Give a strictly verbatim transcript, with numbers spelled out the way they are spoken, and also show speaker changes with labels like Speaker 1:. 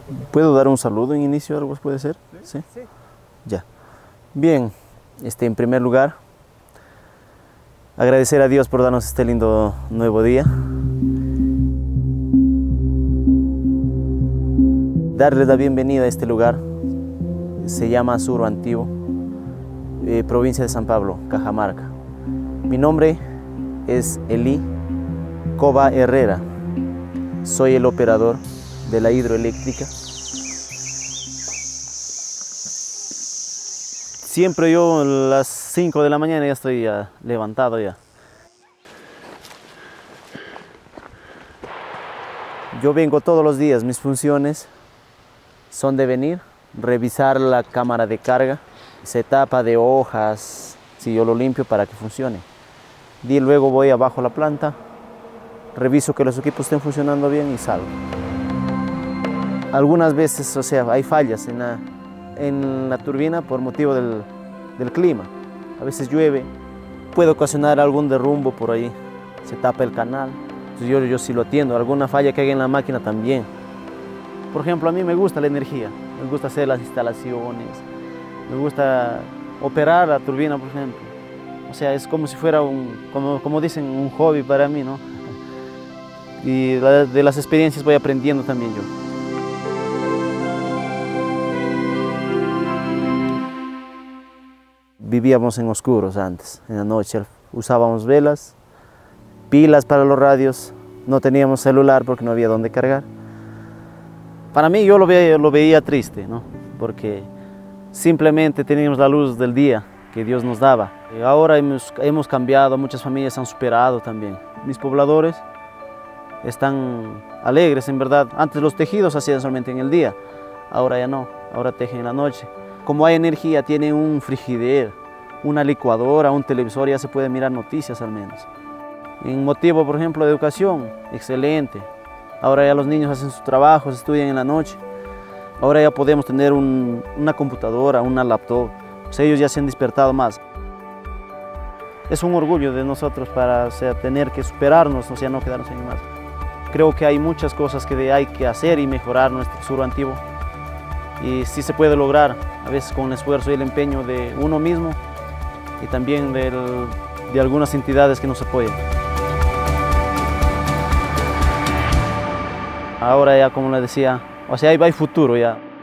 Speaker 1: ¿Puedo dar un saludo en inicio? ¿Algo puede ser? Sí.
Speaker 2: Sí.
Speaker 1: Ya. Bien, este, en primer lugar, agradecer a Dios por darnos este lindo nuevo día. Darles la bienvenida a este lugar. Se llama Suro Antiguo, eh, provincia de San Pablo, Cajamarca. Mi nombre es Eli Cova Herrera. Soy el operador de la hidroeléctrica. Siempre yo a las cinco de la mañana ya estoy ya levantado ya. Yo vengo todos los días, mis funciones son de venir, revisar la cámara de carga, se tapa de hojas, si yo lo limpio para que funcione. Y luego voy abajo a la planta, reviso que los equipos estén funcionando bien y salgo. Algunas veces, o sea, hay fallas en la, en la turbina por motivo del, del clima. A veces llueve, puede ocasionar algún derrumbo por ahí, se tapa el canal. Entonces yo, yo sí lo atiendo, alguna falla que haya en la máquina también. Por ejemplo, a mí me gusta la energía, me gusta hacer las instalaciones, me gusta operar la turbina, por ejemplo. O sea, es como si fuera un, como, como dicen, un hobby para mí, ¿no? Y de las experiencias voy aprendiendo también yo. Vivíamos en oscuros antes, en la noche, usábamos velas, pilas para los radios, no teníamos celular porque no había dónde cargar. Para mí yo lo veía, lo veía triste, ¿no? Porque simplemente teníamos la luz del día que Dios nos daba. Y ahora hemos, hemos cambiado, muchas familias han superado también. Mis pobladores están alegres, en verdad. Antes los tejidos hacían solamente en el día, ahora ya no, ahora tejen en la noche. Como hay energía, tienen un frigider, una licuadora, un televisor, ya se puede mirar noticias al menos. En motivo, por ejemplo, de educación, excelente. Ahora ya los niños hacen sus trabajos, estudian en la noche. Ahora ya podemos tener un, una computadora, una laptop. Pues ellos ya se han despertado más. Es un orgullo de nosotros para, o sea, tener que superarnos, o sea, no quedarnos en más. Creo que hay muchas cosas que hay que hacer y mejorar nuestro Suro Antiguo. Y sí se puede lograr, a veces con el esfuerzo y el empeño de uno mismo y también del, de algunas entidades que nos apoyan. Ahora ya, como les decía, o sea, ahí va el futuro ya.